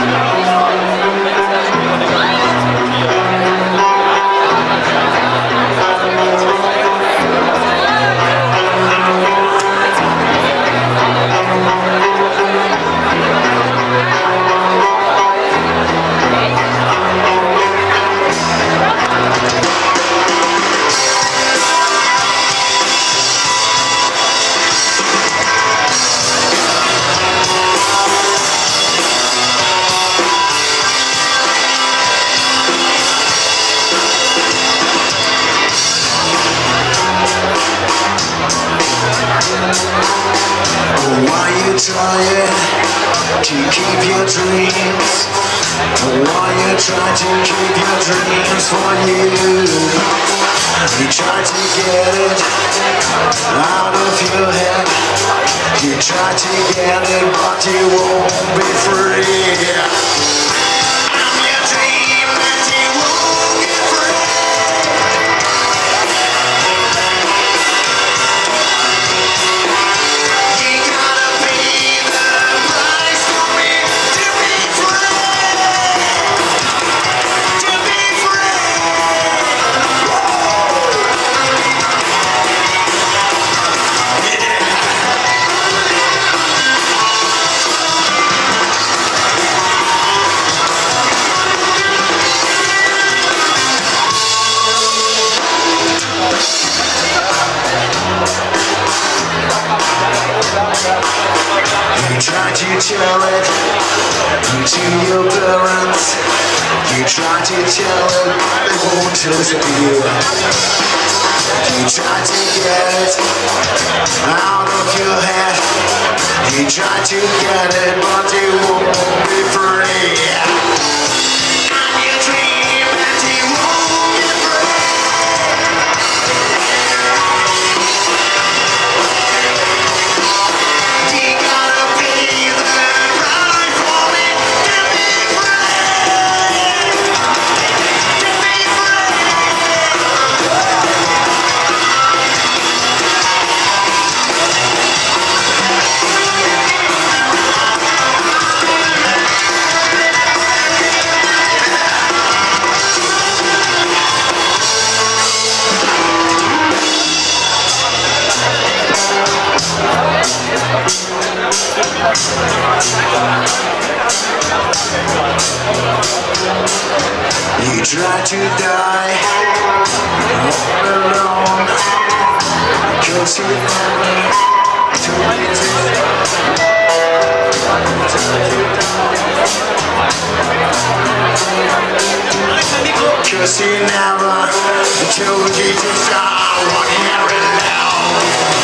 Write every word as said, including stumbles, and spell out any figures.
Why you trying to keep your dreams? Why you trying to keep your dreams for you? You try to get it out of your head. You try to get it, but you won't be free. You try to tell it to your parents. You try to tell it, they won't listen to you. You try to get it out of your head. You try to get it, but you won't be free. You try to die all alone, 'cause you never told me to. 'Cause you never told me to stop walking around.